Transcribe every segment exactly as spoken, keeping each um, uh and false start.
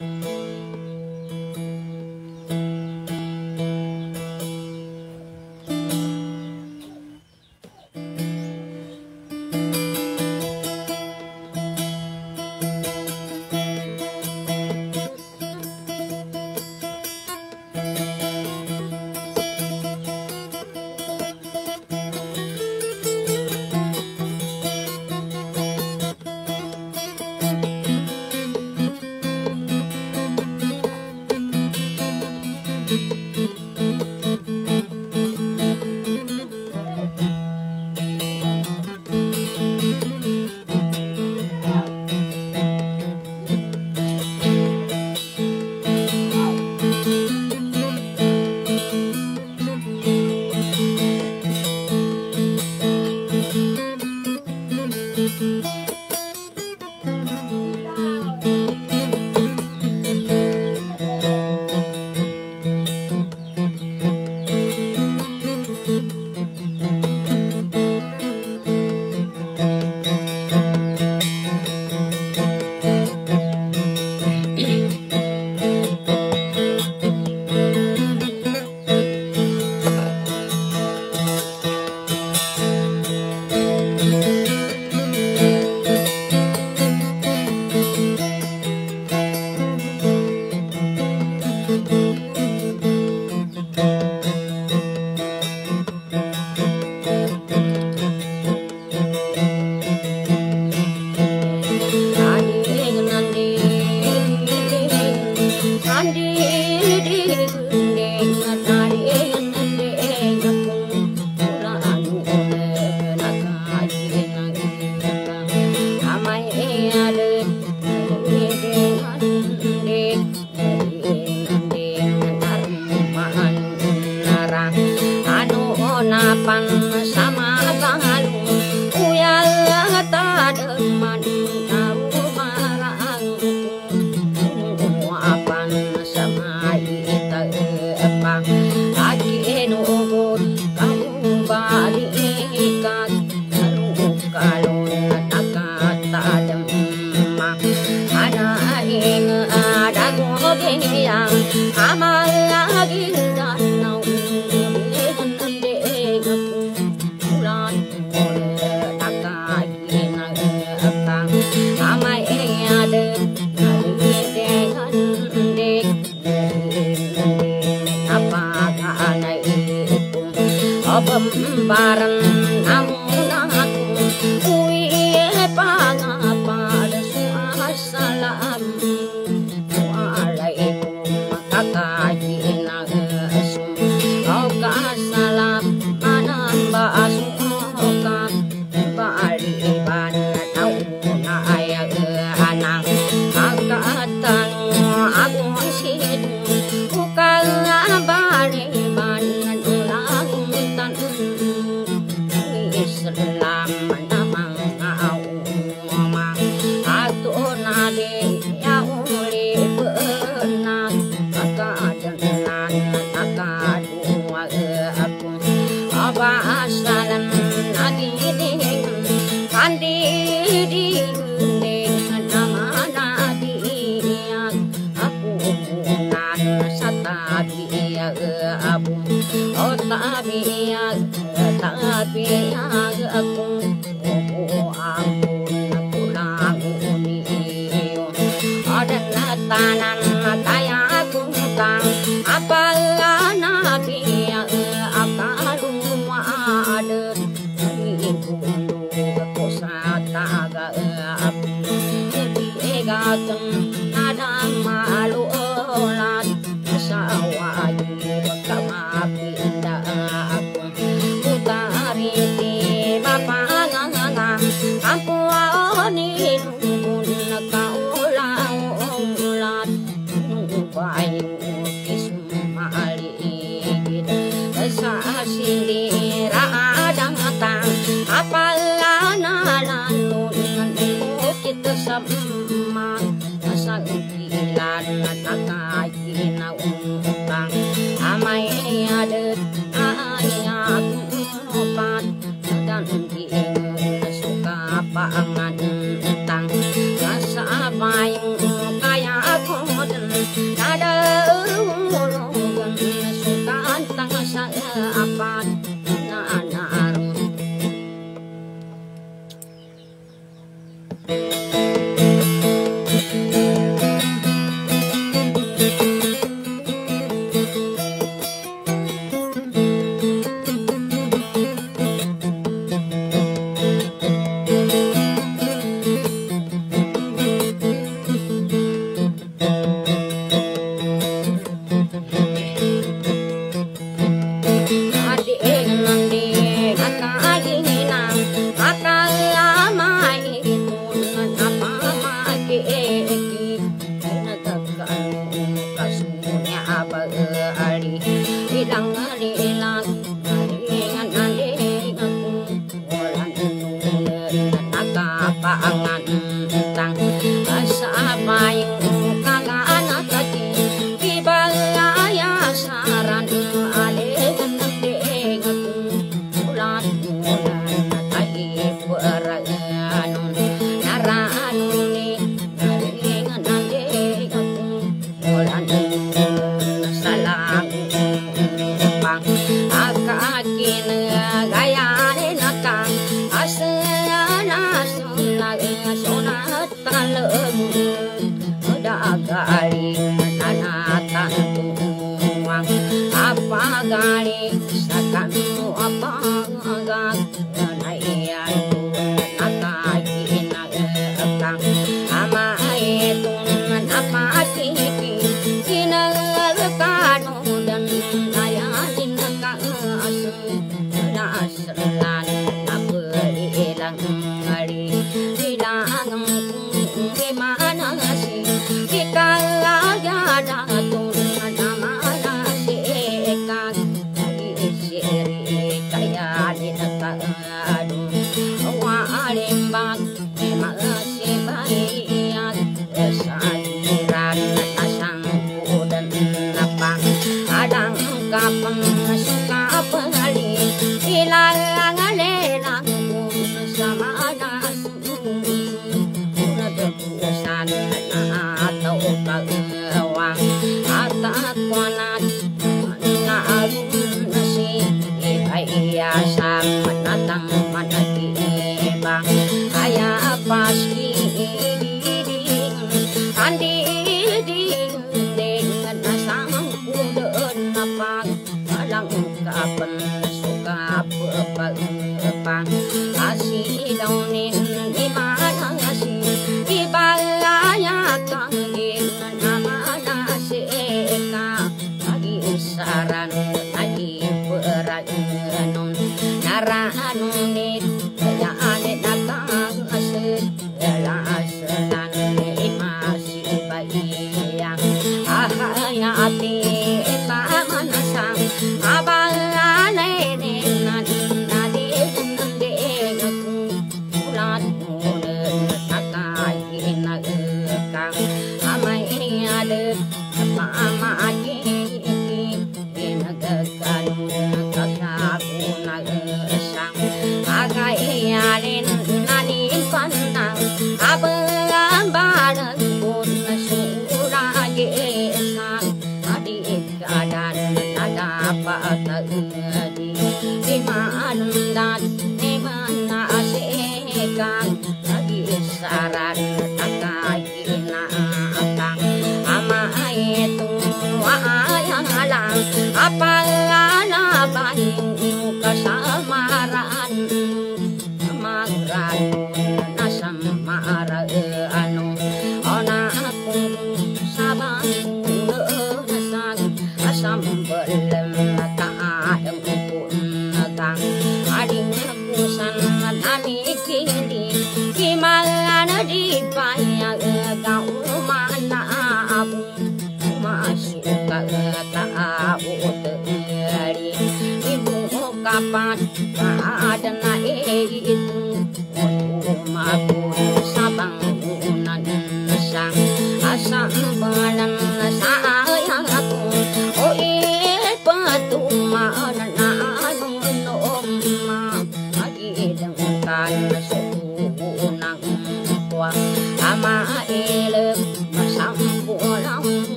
Pangan tentang rasa apa yang kaya aku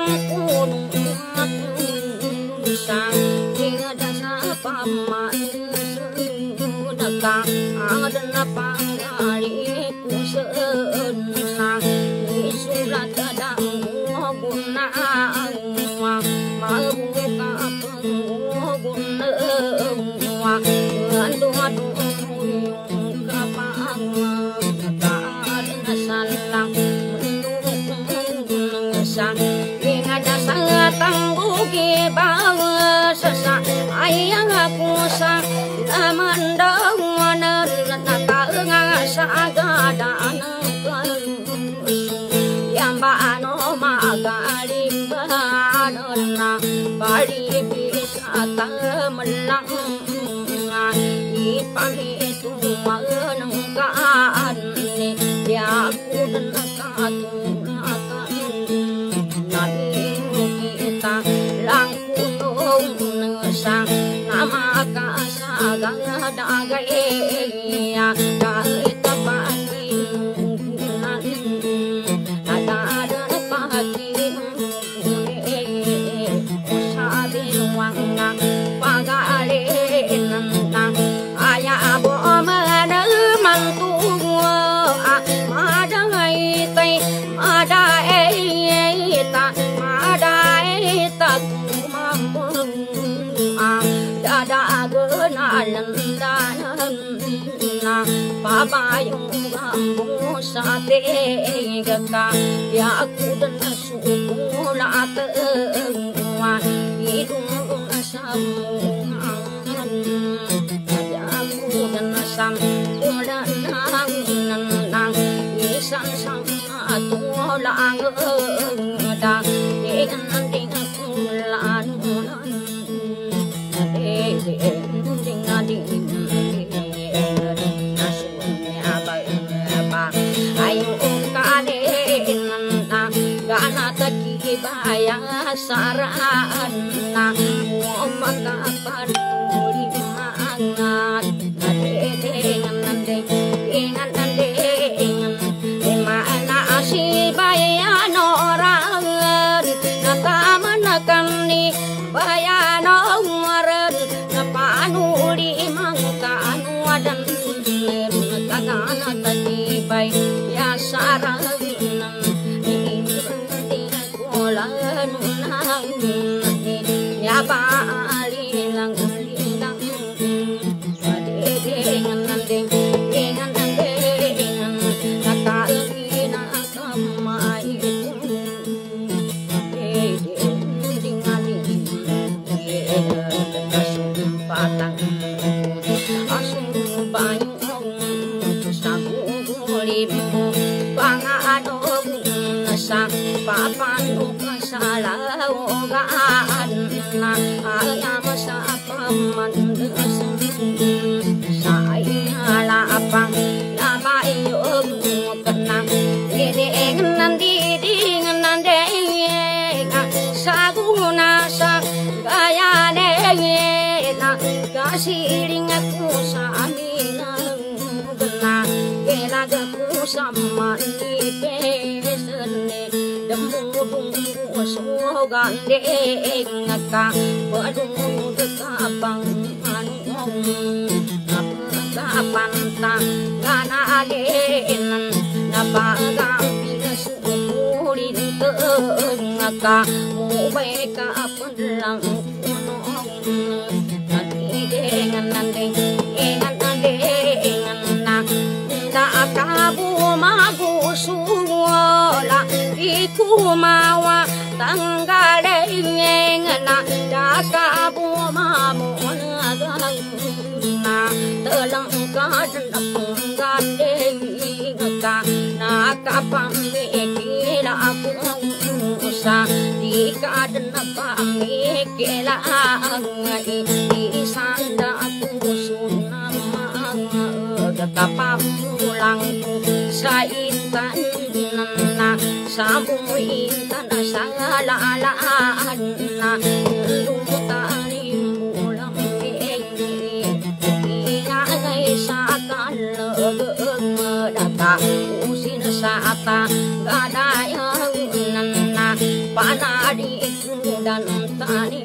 pun sang ingat dasa paman sedekah ada panggari kusenang ni surat kadang guna mau buka pengguna aduh aduh kapang tak ada salang sang ingat dasa tangguh bawa sesak ayang aku sang lamandang nata ngasa gadaan yang bano magali banana bari bisa melang ipamitu menengkaan ya aku dan katunakan nabi kita langku nesang nama kasagang dagaya dari tapati mungkinan ada ada pati sabi nuanga pagale nang ayah abo mana mantu ada ngai tai ada eta ada eta kumambung dada genalan danan papa yung gambo sa tegaka ya aku dan suku latengwa hidung samungan ada aku dan sam ulan nang isan sang atulang da dengan dengan kulan bayang sarana mengkapan limangat dengan dengan dengan dimana si bayan orang nata menekan ni bayan orang napanu limangkan wadan kagana tadi bay ya sarana ya bali lang ulang ade dengan nandeng dengan nandeng nakali na kamai ade dengan patang asung bayong sabu limu pangadog sa papan salah ogaan na ayam sa paman saya lapang lama iyong kenang diding nandiding nandeng sa guna sa gaya na kasiring ako sa amin gana gelag ako sa manipes demudung sogan deng ka badung dekapang anong napagapanta gana alenan napagampi sukulin teeng ka mubay ka panlang kunong natidengan nandeng engan nandengan na nakakabu magusuwala ikumawa tanggaleng na dakabu mamuna na telang kadan penggadeng ka nakapamikila aku sa di kadan pamikila di sanda aku sunama dekapamulang sa intan na sabung intan sa lalaan na lumutalim ulang ingay sa kalagag medata usin sa ata gadayang na panadi dan tani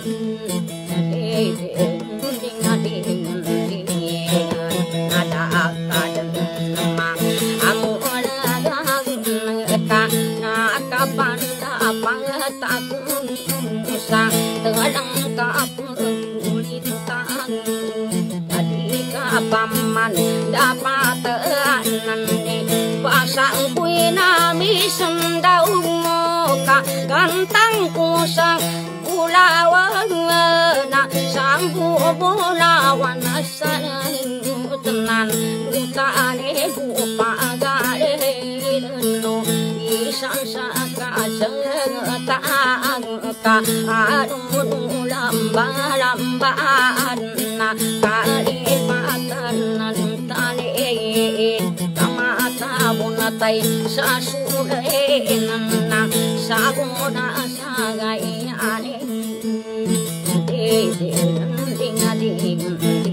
ada kadan nama amula gagna nakabanda pangatakun sa telang kapulit tang adika paman dapat anane pasang kuinami sendau ka gantang kusang Pulawan na sanggu bulawan asalan tenan lutane gupagare no isan saka sengetaang ka adun lamba lambaan na kalimatan tane kamata bunatay sasulenan na saguna sagay ane de de ding ding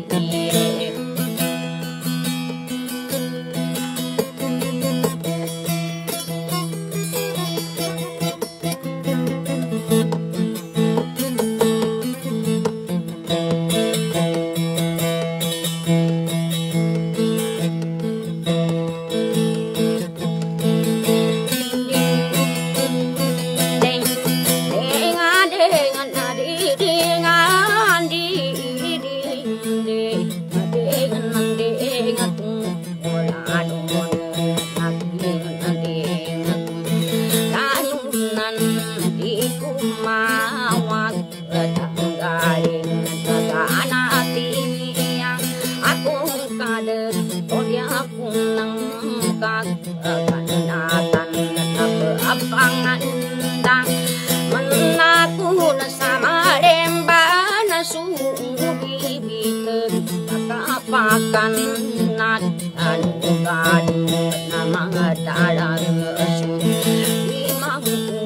pakan nat anugan na mga dalasu limang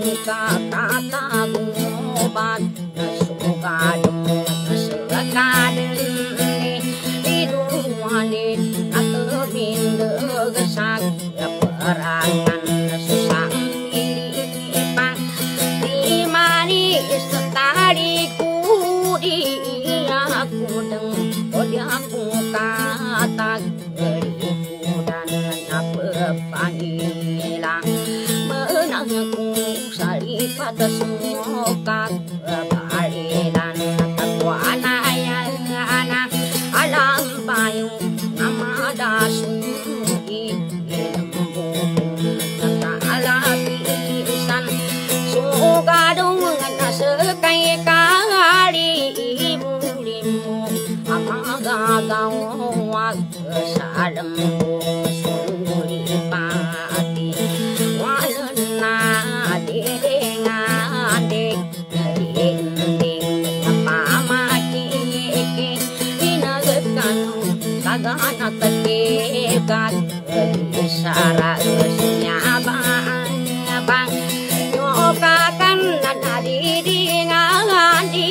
kakatagubat na sugadong nasagadanin iduwanin at mindagasag parangan susang pilipang di manis na tariku di aku deng odi aku katag dan apa panggilan menang aku salipat semokat balilan takwa anak anak alam payung nama dasu di lembu ala pisan sugadung sekai kali gagawat salam suli pati walan na dengang dek ding ding pamaki inagan kagana tekekat isara nyabang bang nyokakan nadi dingan di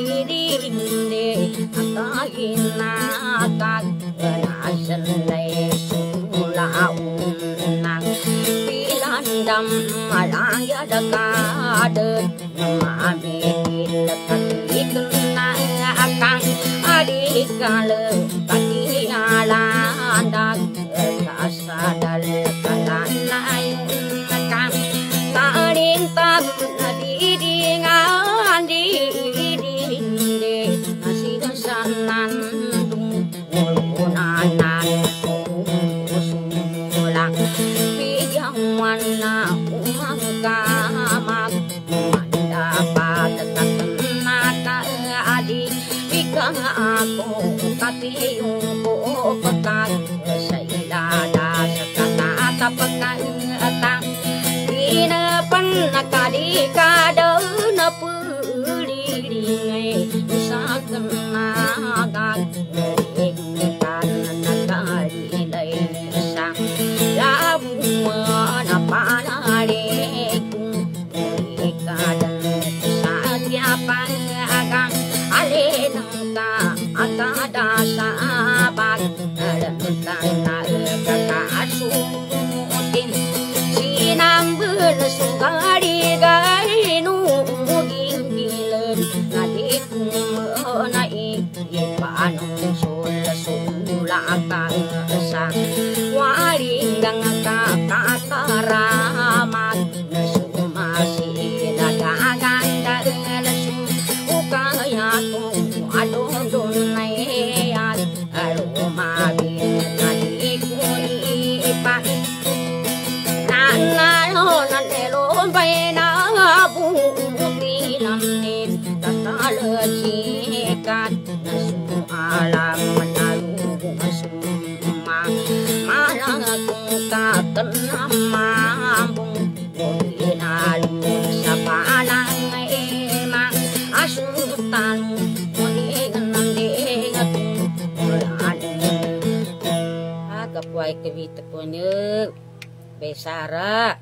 Inakat nasalay sulaunang pilandam malaya dakadet mamikil katikna akang adikale patialan dak kasadal kalanayun kang tarintag nadidingan di nandung ulunanan usulang bigyan na umangkamag mandapat tatanaka adi bigyan ako katiyong ko pagkat sa ilada sa katatapagkatang pinapan nakadikada na puliringay sa kanagag ikan nakalilay sa labuan na panalik ikadan sa tiapang agang alinang ka akada sa abag alantang na kakasutin sinambul sugarigan wai kebi tekonya besara.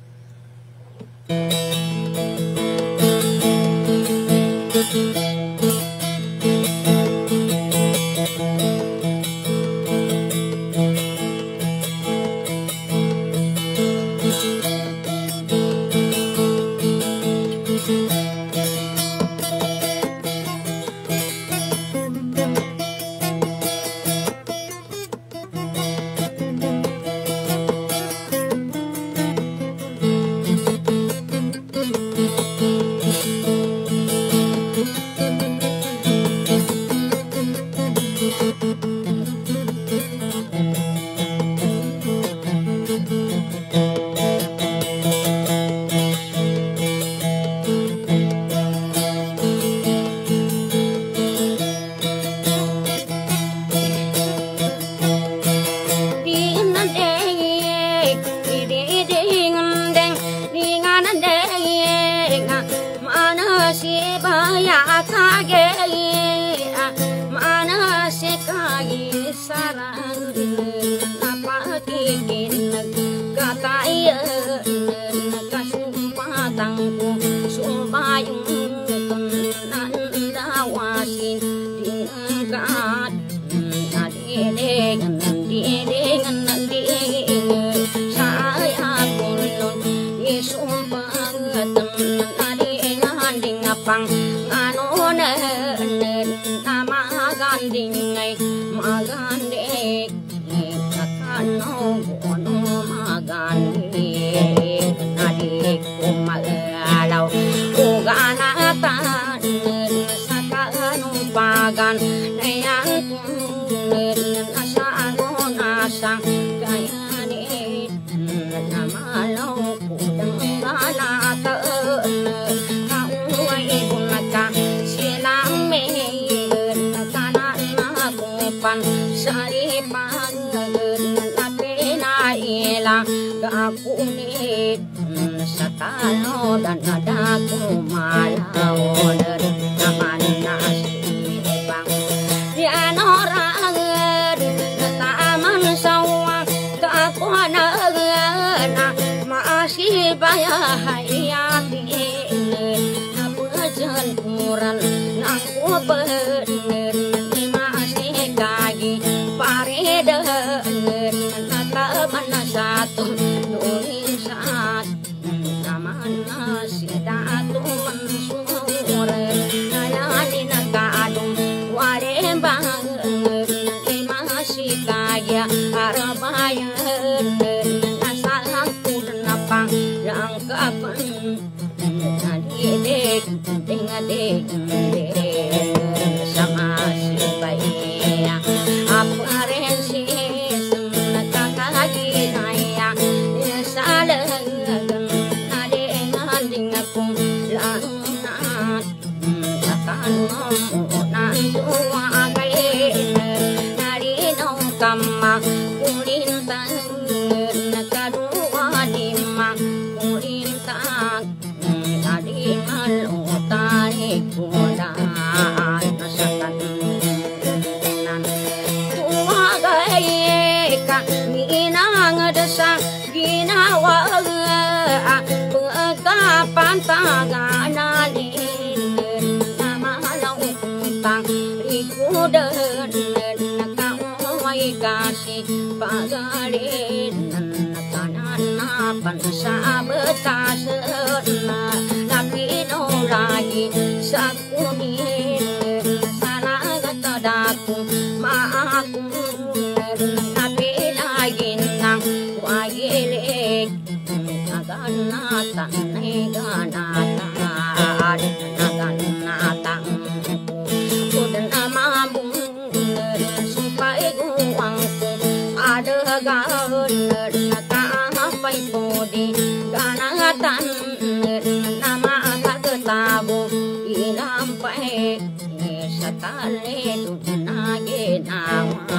Dan ada kumalau naman nasi bang yan orang taman sawah kakuana na masih bayai ati na pujan kuran nang kupen masih kagi pareda na taman satu nulis saat Datu mansure nayani nakadum warembang masih kaya arabayan nasalang purnapang yang kapan nadidek dengadek sama si bayi aparensi nakakagi naya salang kama kulintang nakadua lima kulintang nadiman utari kudan nasatan tuwagay ka minang desa ginawa pagkapantagan nalin namalaw utang ikudan kasih pagarin kananapan sa betasan tapi no lagi sa kunin salagat daku maaku tapi lagi nang wagilik naganatan naganatan naganatan kudan amabung ada gaun nakapai podi ganatan nama kagetabu ilampai satale dunage nama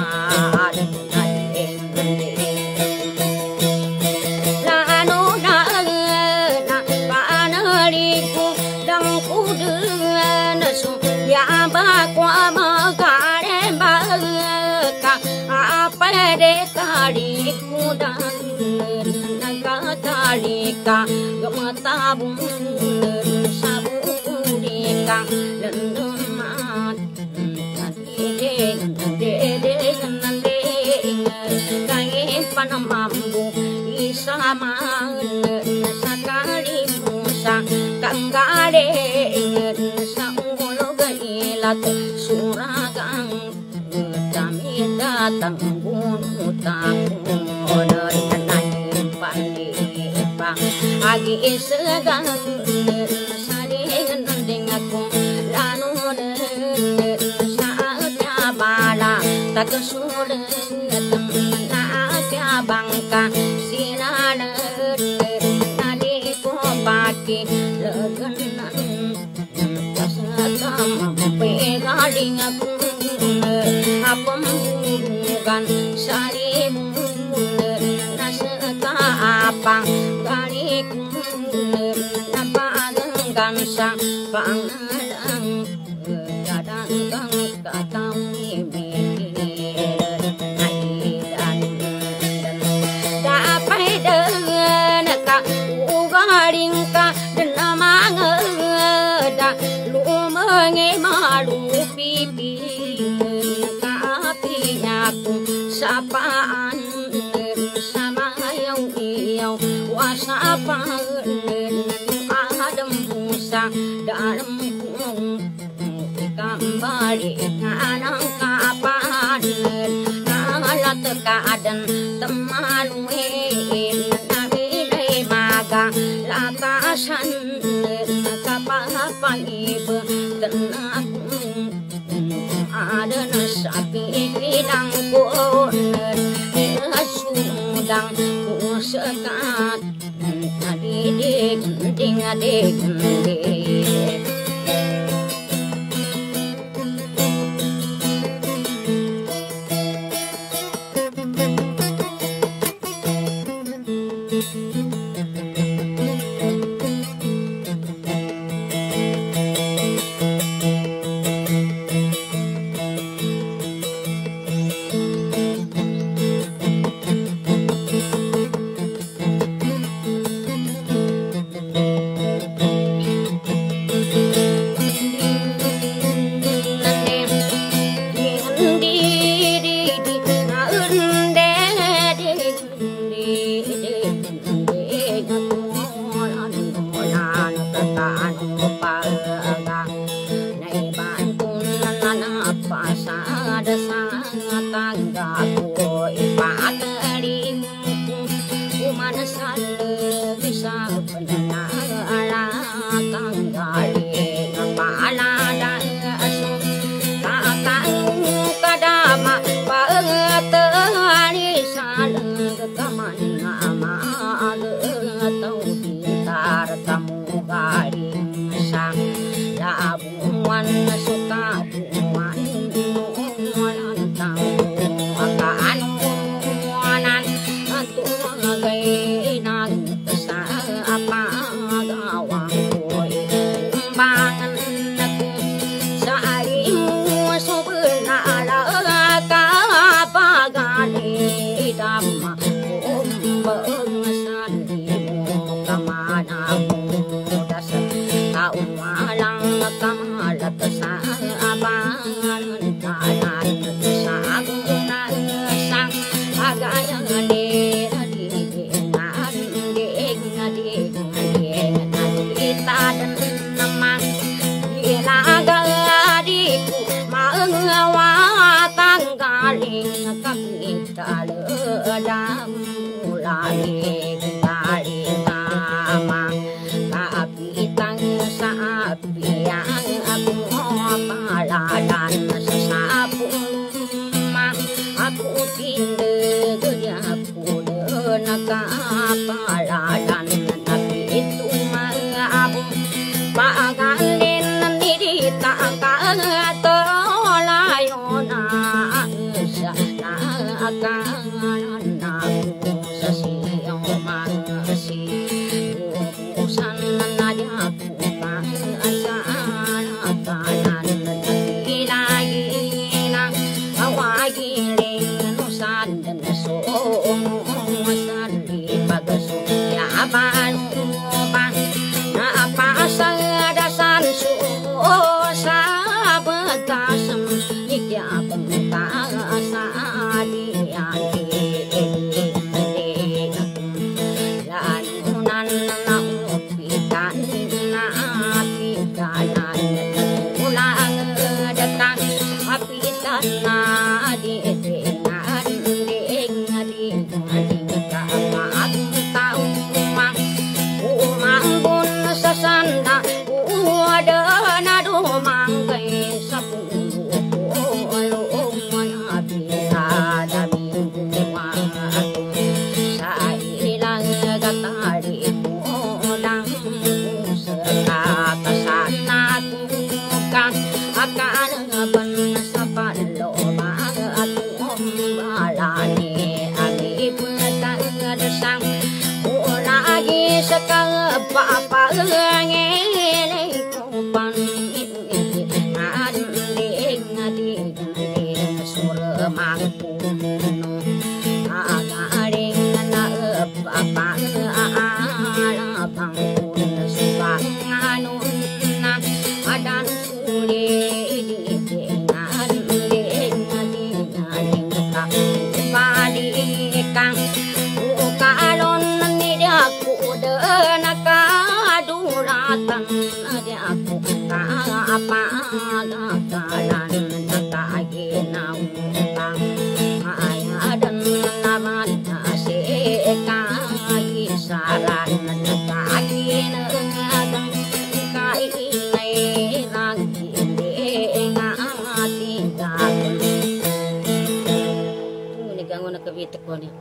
lano na na panaliku dang kudu nasu ya ba kwa magare ba ka apa de tadi kudan naga tadi ka gamatabung sabu deka lendumat de de de nande kai panamambu isama sakali musa kangade sa ungologalat suragang datang bunuh takun dari tanah pandipa agi segang saling dengaku lanun saatnya bala tak kesulitan naga bangka sinan tadi ko baki legenan sama pegaling aku apam bukan sarimu nasaka apa galiku napa gansa pangadang kadang kang katami mikir aidan dapai dengan ka ugaring ka denamangeda lu mengemalu pipi aku sapaan sama yang iau wasapa adam musa dalam kung kembali kanang kapan nalat keadaan temaluin nabi maga latasan kapapan ibu tenaku ada nasapi kidang kunen sudang kusekat tadi dek ding dek dek Hãy subscribe cho kênh Ghiền Mì Gõ để không bỏ lỡ ban ading ading sur mangpuno agading na apa pangpun subanganun na adan suli dengan ading ading ka padikang kalon nidaku denaka duratan aku apa kalan kaginau kang maya dan naman asika kisaran kagin ngadang kai lagi ngati dagun ini ganggu nak kebitek ko ni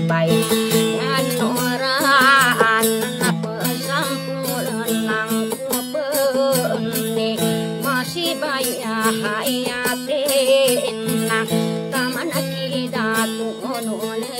Hãy subscribe hayatina kamana kita tunole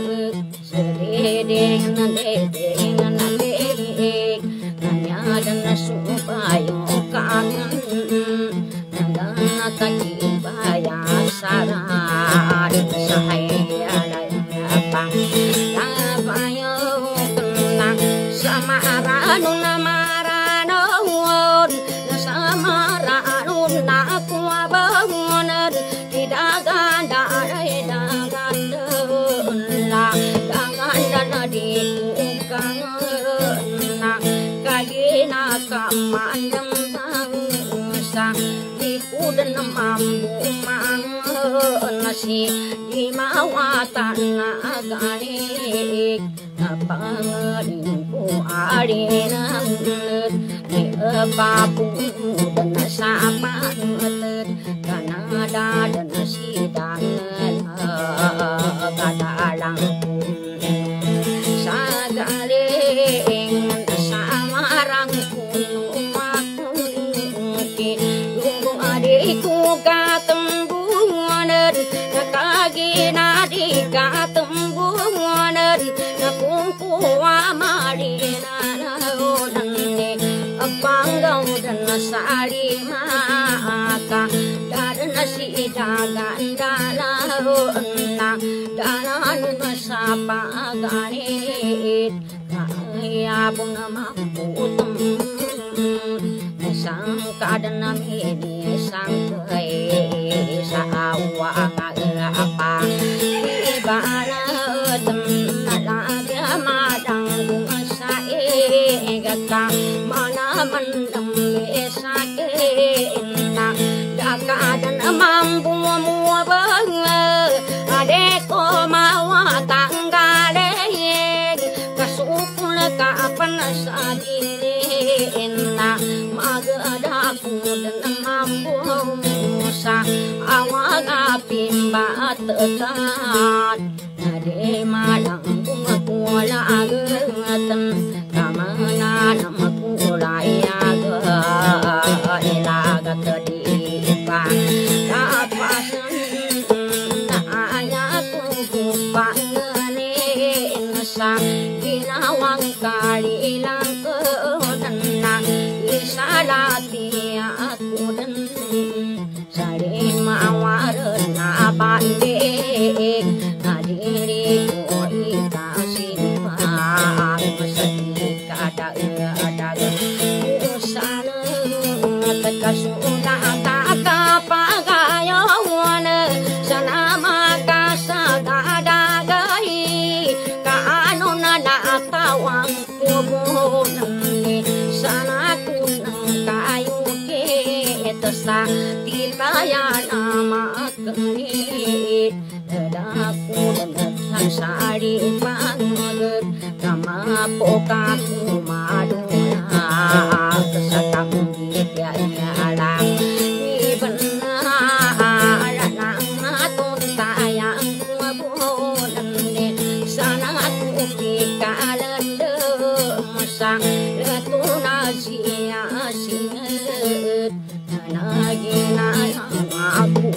sedeng dedeng dedeng nanya dan supayo kangen nandana takibaya saran sahaya lapang tabayo kena samaranu namaranun samaranun aku bangunan tidak ganda dagan la dagan di kangena kalina kamandam bangsa di kudan mambu mang nasi di mawatan aganik napangaringku arinang di apapun dan sapanet kanada dan sidang kadalang sagaling samarang kunumakuki lungo adikku katembungan nakagina di katembungan nakungku amarina naunane abanggaw dan salimaka dan sidagan dalahuna dalan masapaganit kaya pun maputum sang kadan namini sang kay sa awa apa ibalatem nalagya madang sa egata manaman sakina dakadan mampu mua bang adeko mawa tanggale kasukul kapan sadirina magadaku dan mampu sa awaga pimba tekat nade malang kuala agatan kamana namakula yaga ilaga tadipa tapasan ayaku kupangane sa ginawang kalilang kedanang isalati aku dan saling mawaran nabandik nadiri ko ikasimpan masadi kada ada usana tekasuna takapagayon sana makasadadagai kaano na natawang kubunan sana kunang kayo kita sa tilaya nama kenit dadaku dan sari panggap nama pokaku maduna kesatang dia alang di benar nama tuntayang kubunan sana aku kikalan demasang letuna sia-sia nagina aku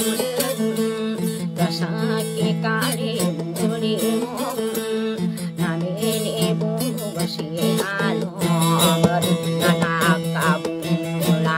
kasaki kali muli mo namini bunga halo nakakabula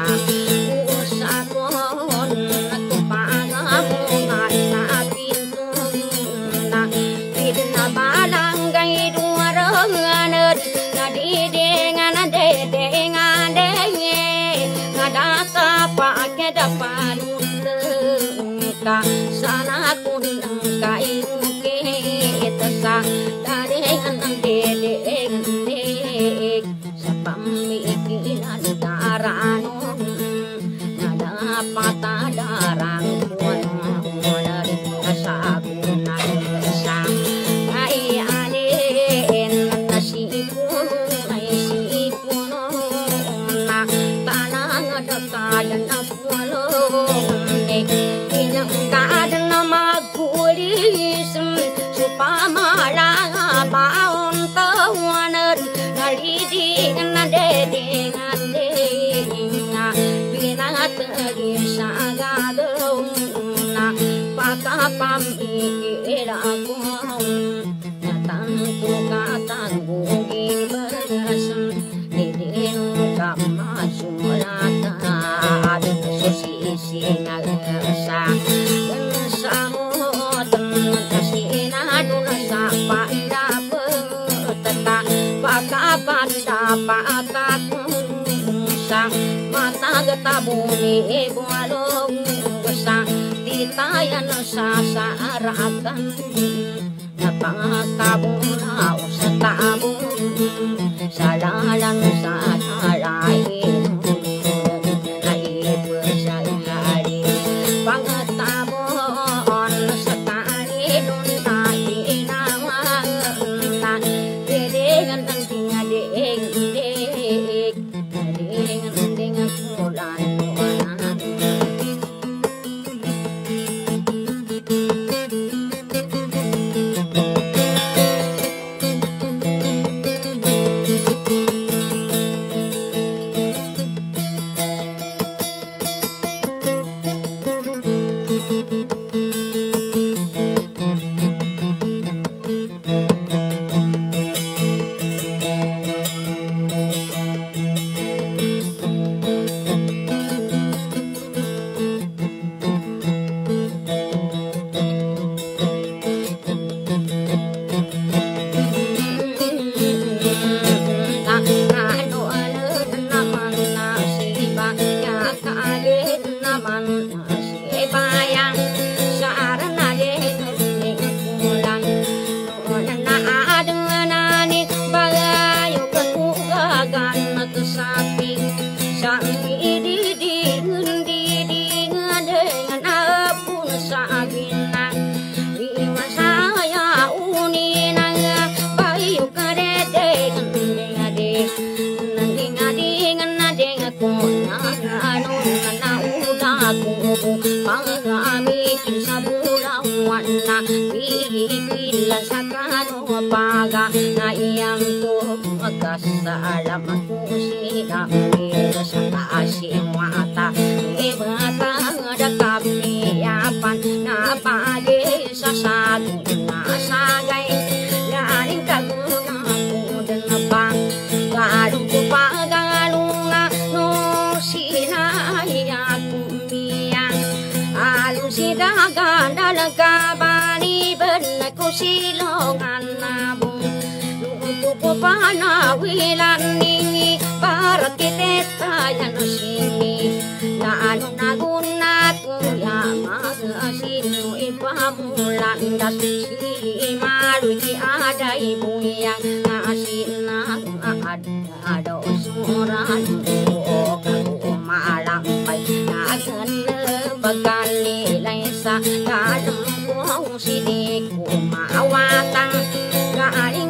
usakon nagpangabungan na pintuna pinabalanggay duwarangan nadidengan dedengan denye nadaka pakai dapat ka sana kunang kayu kita sa dari ang dedek dedek sa pamikiran darano nadapat darang buwan wala rin sa kunan sa ay alin na sipuno ay sipuno na tanang dakalan na pulo inangkadan na magkulism supamala baon tawanan nalidigan na dedingan dedingan pinat teri sagadong na pakapamikira ko natanto katanguging balasan nilin ka masulatan susisi nagasa dan sa motan kasinado na sa pandapatata pakapandapatata mata bumi bualong sa titayan sa saarakan napakabulaw sa tabong sa lalang sa tarayin ay sa hari pangatabon sa talidon na inawan na dilingan ng tingadig paga na iyang tumagas sa alam ako sila sa kaasim mata ibata da kamiyapan na pagi sa sato na sagay laling kaguna ko din na pa galong ko pagalunga no sinaya kumiyan along sidagan dalagabani ben ko silongan panawilan ni para kitetayan sini na ano nagunat kuya magasino ipamulan das si maluy ki ada ibu yang ngasih na ada suran o kamu malampay nagan bagan nilay sa dalam ko sidik ko maawatan galing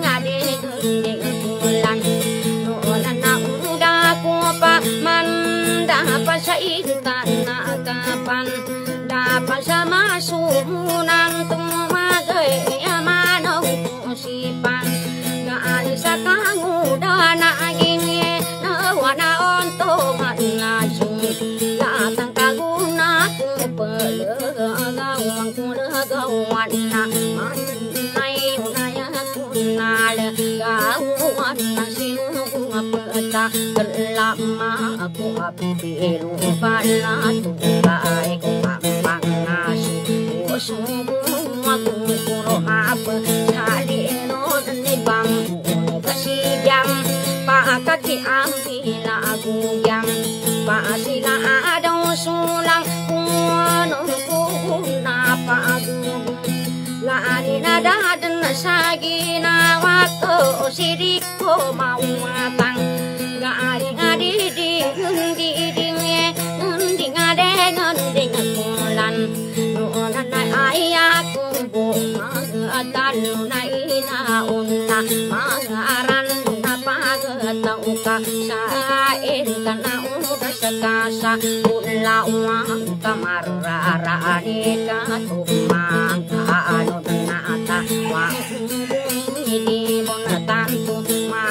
dapat sa ikan na kapan dapat sa masunan tumagay yamanong kusipan gaali sa kanguda na aging nawa na ontongan na sung latang kaguna kupalagawang kulagawan na manay unaya kunal gawan na sinunga peta kelama aku apilu pala tunggay ko pang nasu sumu aku kuro apa salino ni bambu kasi jam pakati ambila aku jam pasila adong sulang kuno kuna pagu lani nada dan sagina waktu sidik ko mau matang gari ngadi di di di ngendi ngade ngendi ngulan nulan nai ayaku bu magan nai na unta mangaran apa getau ka saen kana uda sakasa ulah uang kamar rarani ka tumang anu nata wa ini bonatan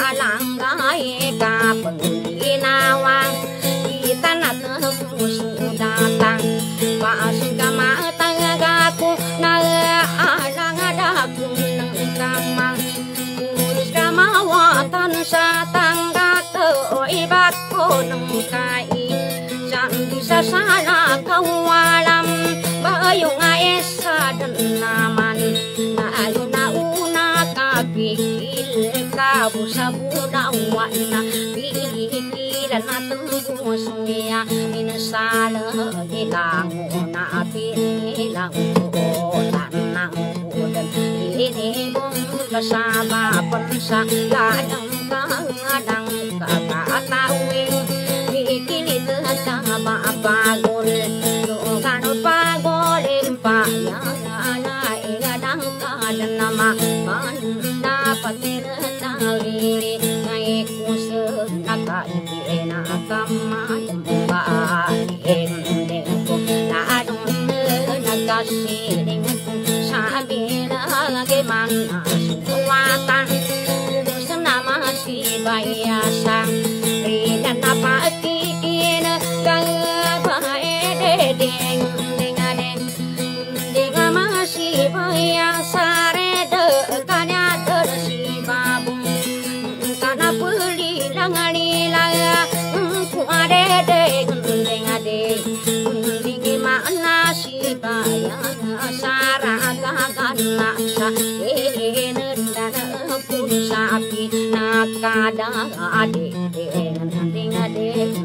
malanggai ka penginawang kita nat musuh sana kawalam bayong aesa dan naman nayo na una kapikil kabusabu na wana pikilan na tunggusuya minasala ilang na pinilang ulan ng ulan inibong kasama pansa ladang kangadang kakatawing pikilit sa mapagol lugan pagol impayang na igadang kadanama panda patirtawili ngay kusog nakaibigay na kamadambahin ko na anong nagkasiling sabi na giman na suwatan gusto naman si bayasan rin na pakikin kabae ding ding ding ding masih bayasan de kanya si babu karena beli langalila ku ade ding ding ding ding mana si bayasan gagana sa inendana pun sapi nakada ade ding ding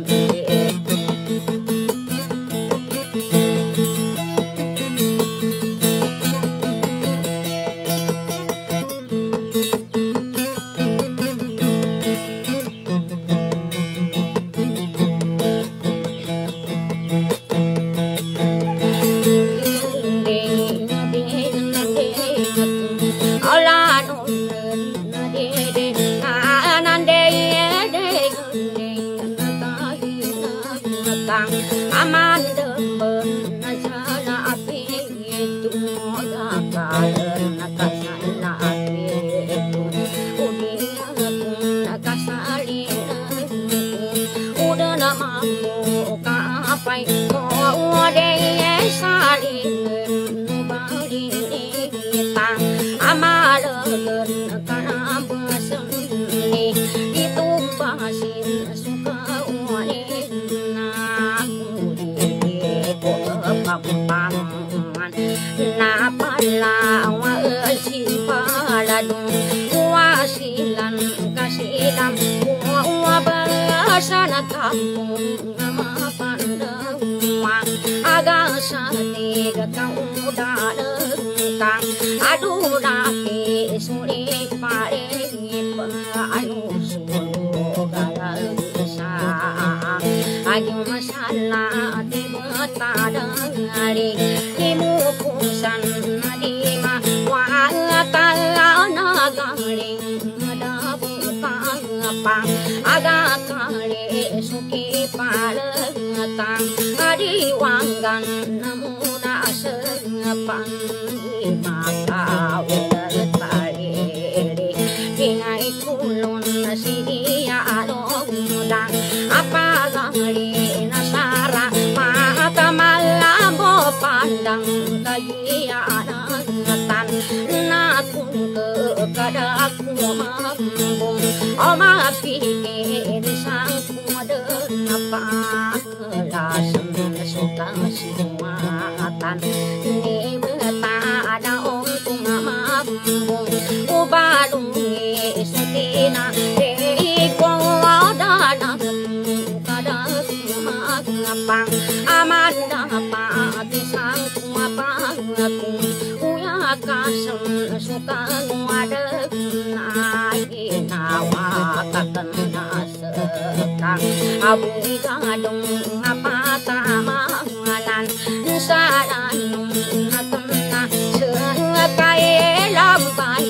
aman demen sana api itu gakalan nakasana api itu udia nakasali udah namamu kapai kau deye salin bali tang amalagen kana beseni itu basin suka wali papan na palawa si paladung wasilan kasilan wa basana kampung mapandang aga sate kaudana kang aduh dake suri pare anu suru galasa ayu masalah tadari imu kusan nadima wa kala nagaling madabu pang aga kale suki palatang adi wanggan namuna sengapang maka ular tari kingai kulon sidia along apa gali nasara malambo pandang kayianatan nakung ke kadaku mambung oma pikir sangku denapa kelasan suka simuatan ni beta ada untung mambung ubadungi setina dei kodana kadaku mangapang amanda pati sangku apangku uya kasem suka ngada nai nawa kakena sekang abu gadung apa tamalan saranung nakena sengakai lampai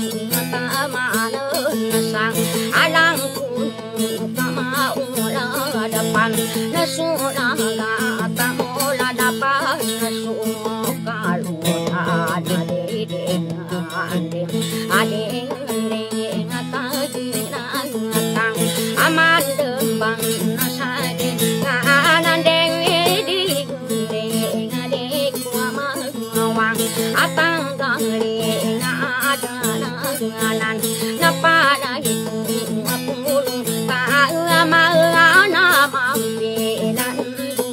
tamalan sang alangku kama ula depan nasuraga tamola dapat nasukalu ada de de ande ade ande ngataji nang aman dembang nasade kanan deng di deng ade kuama ngawang atang gangli ngada nangalan napada itu apulung ka ma na ma pe dan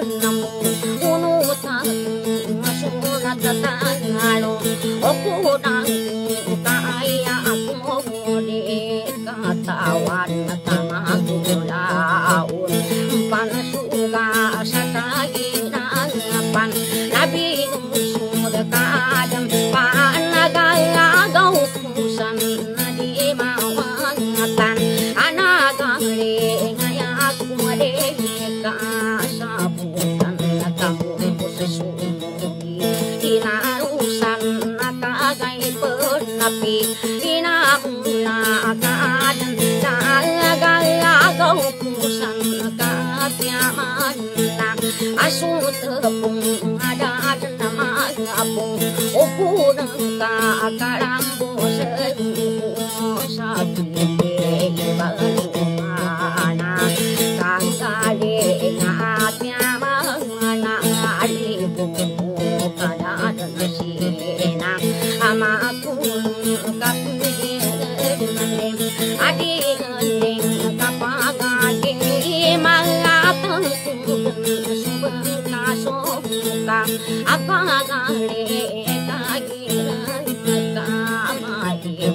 penamu unutan surat tatangalo aku nang kaya aku di katawan tamagulaun panasuga sa taginapan nabi usud kadam panagagaw kusan na di mawangatan anagali ngayak kumadeka sa butan na kampus sumugi inarusan na tagay penapi inamula kadan nagagaw kusan katyaman na asut tepung ada nama ngapung upurang kakarambo sakit balumana kakale ngatyaman na alibu kada nasina amaku kapudin adi gending kapagadi malatang suka akagale kagiran kamali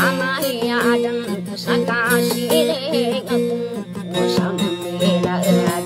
Saka sire aku sambil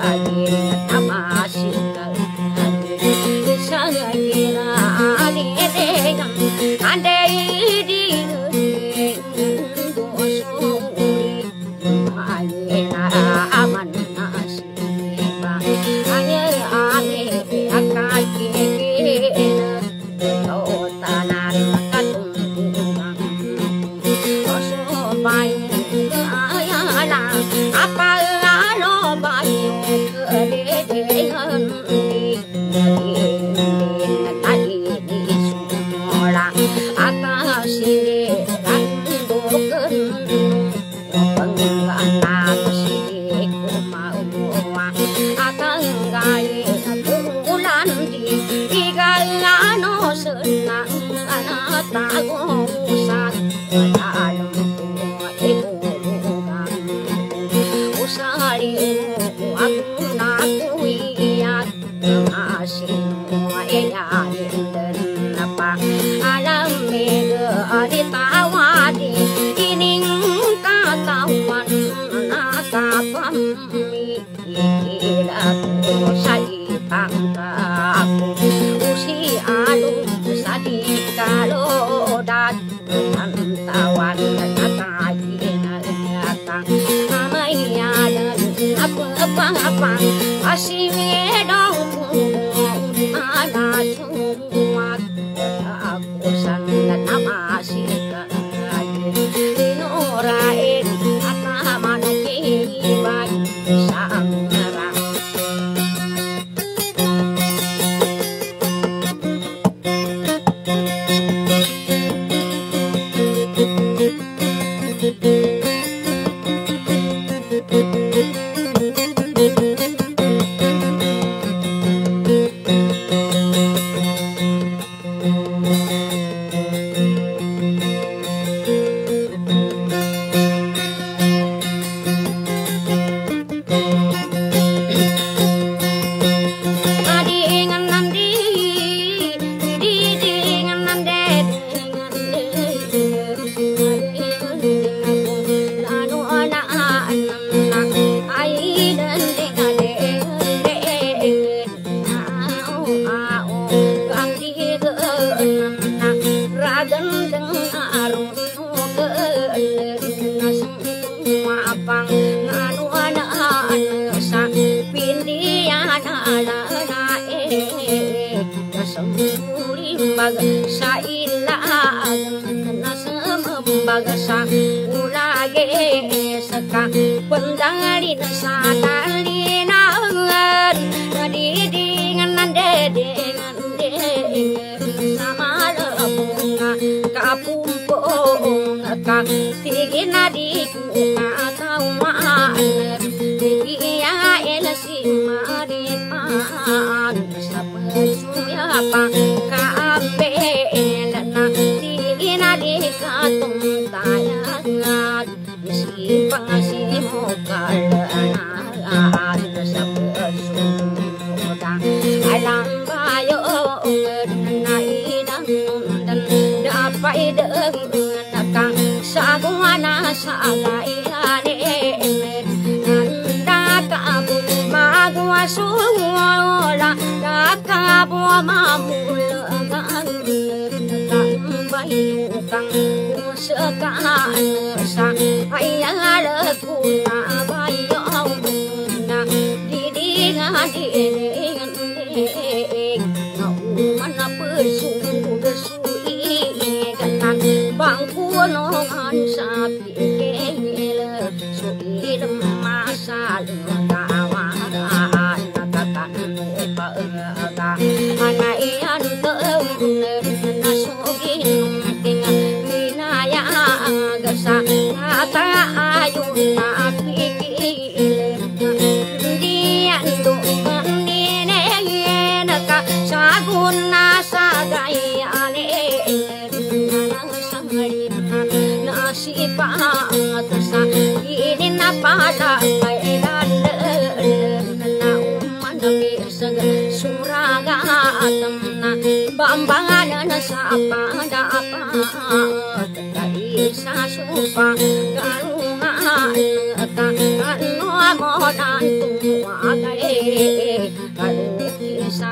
Supa, kalau kisah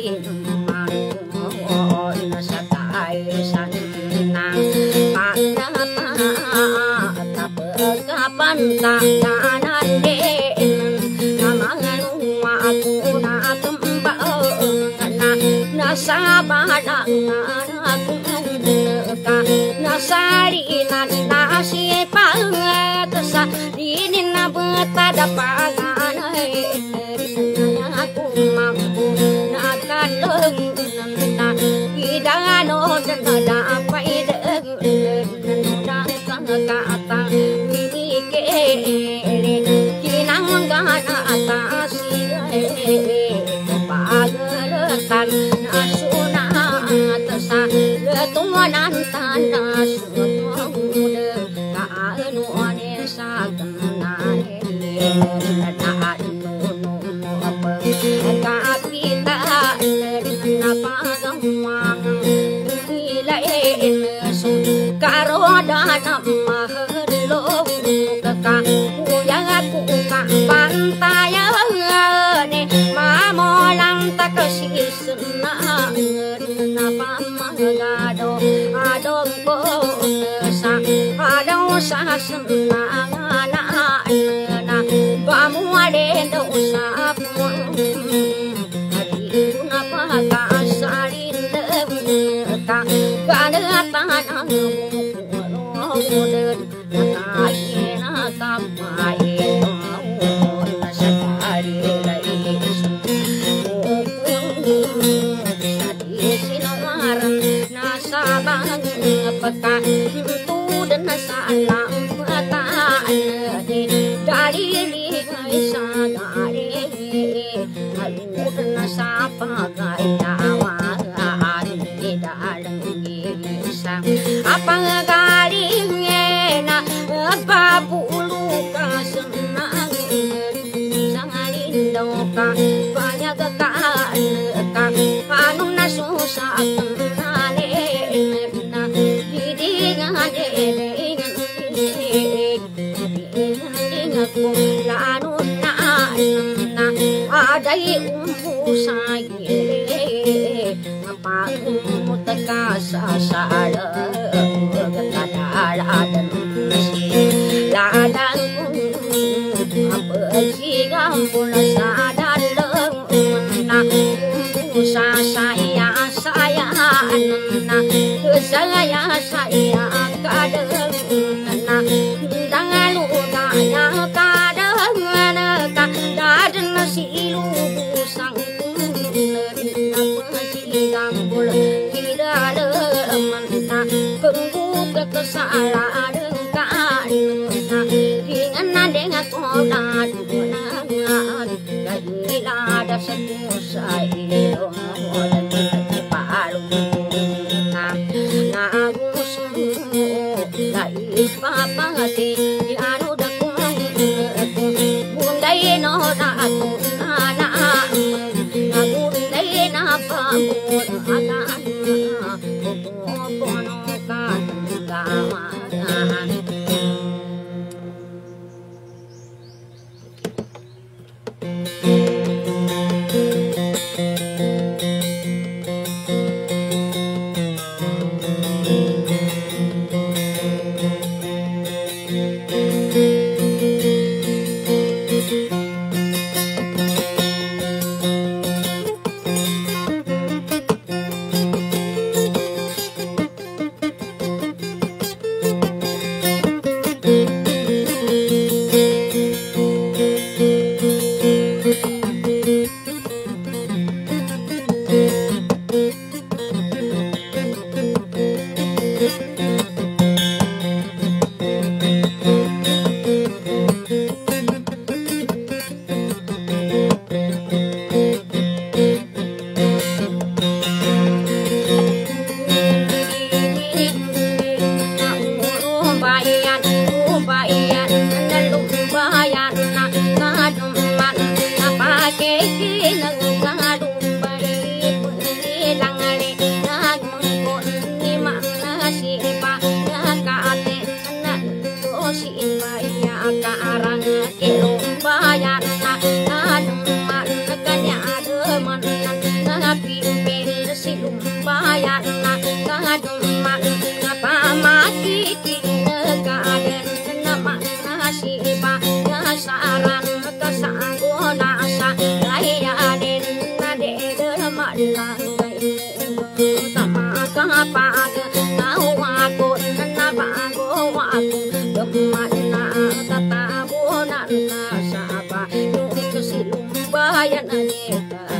tinuman sa tayo sa nang pagkapa at pagkapantayanan din na mga luwa ako na tumbaan na nasa balang na ka nasarinan na sipang sa dinin na betada paganay ako mampu nakaleng na idano na dapat na kata minikere kinanggan atas pagaletan nasuna sa letuanan tanah sutude kaanu ane sa kanane na anu apa kapita na pagamang ilain karoda namahlo ka kuya ku ka pantayan mamolang takasis na na pamagado adong ko sa adaw sa senangan na pamuade do sa pun adi na pakasalin ka kanatan ang mukulod nakain na kapain na sa karilays sinamaran nasa bang pagkatudan na sa alam pataan dalili sa dari haludan na sa pagkayawaan dalang isang apang galing na papulu ka senang sangalin daw ka banyak kakaan ka anong nasusak nalin na didingan didingan didingan ko lalo na na aday umpu sa gili mapagumutan ka sa sala kataladan ladang apagsigang pula sa dalang na sa saya saya na saya saya kadang na dangalu daya kadang na kadadan na silubusang sigang pula hidalaman na penggugat kesalahan na ringan na dengan kodan kunangan gila ada sepusa ilong dan palung na nagusun lai papangati di anu dakung bundai no na aku na na bundai na pamul akan pono kan gamaran pag nawa ko na bago ako dumana tatabunan na sa ba yung kasilumbayan ani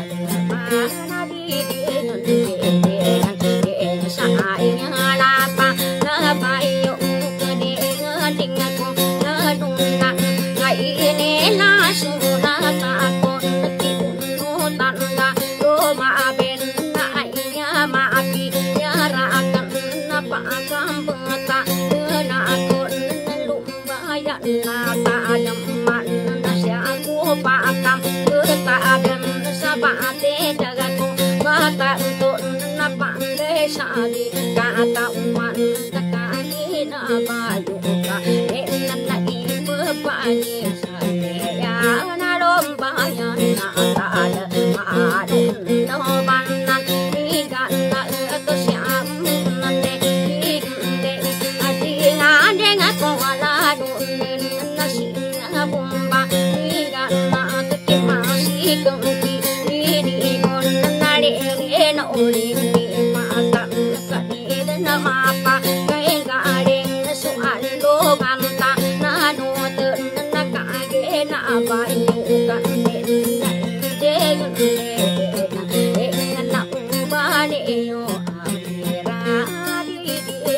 sa aing halapa na bayo kading ako na nuna ngayon na sunat ako nagtinutan na lumaben na iya maapi yarakan na pagambata na ako lumbayan na taalaman na siya ako paakam ketagan sa bate dagat bata untuk na pandai sali kata uman takani na bayu ka enan na ibabani saya na lombayan na taala maadun no banan igan na to siam nande inde adi ande ngako wala dun na sina bomba igan na to masih kengki ini kon na na uli mata kadida na mapa kay galing suan do kanta na no te na kage na bayu ka de de na na ubani yo amira di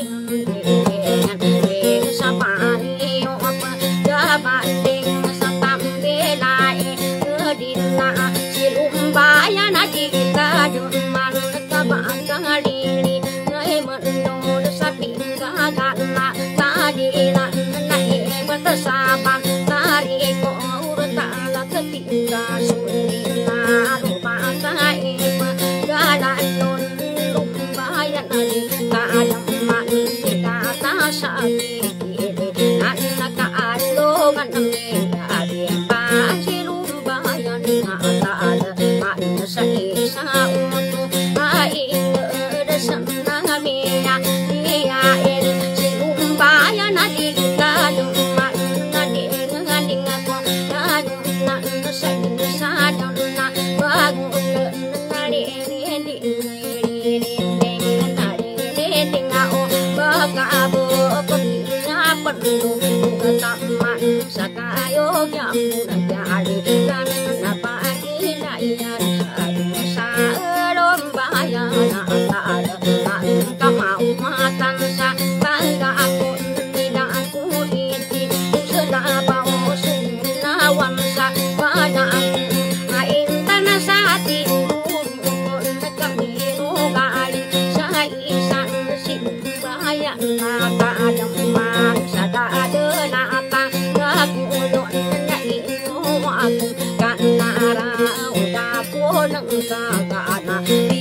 di sa pani yo apa gabanding sa tambelai din na silumbayan na kita duman kabakalini ngay menod sa pinggagan na tadila na ibatasapan tari ko urtala ketika sulina lupa kaib galan nun lumbayan ali kaadaman kita tasaki nan nakaadongan ang adi pa silumbayan na taala man sa isa uto ay sana miya iya el silumbayan na digalo man na dingaling ako na na sa sa na bago na ni ni ni na ni ngao baga abo ko na padu kataman sa kayo yang nagari kan na paila iyan sa lombayan na taala kamautan sa bangga ako nila ako iti sulabaw sunawan sa panaan mainta na sa ating ulo nagkaminugali sa isang simbayan na kaalaman sa dado na atang nagulon na ino ako kanaraw tapo ng kagana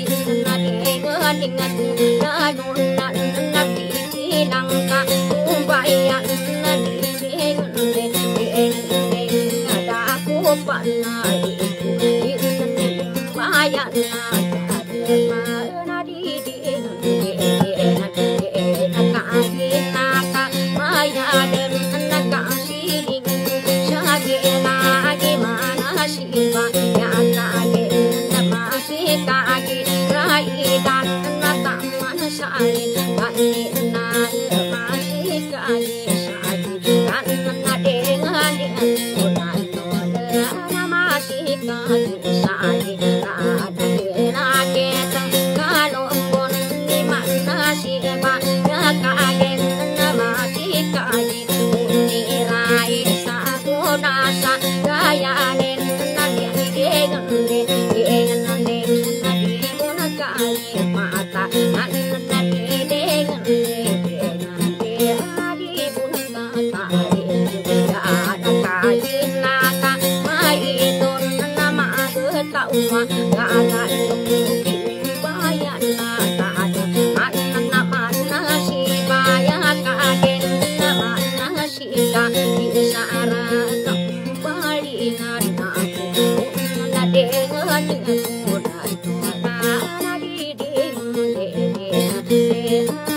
ingat nanun nan nakikilang ka umbayan na dising ding ada aku panay bayan na na di di na ka maya den nakasiling sa gina gimana sipa ya na na masih kagi raidan sa'alin kanin na masih kali sa'alin kanan na dengan dengan ulan na masih kali sa'alin kanan na kita kalau pun di mana siapa ya kagen na masih kali unirai satu nasa gayanin na dengan dengan dengan di mana kali mata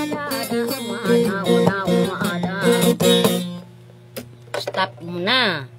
Stop muna.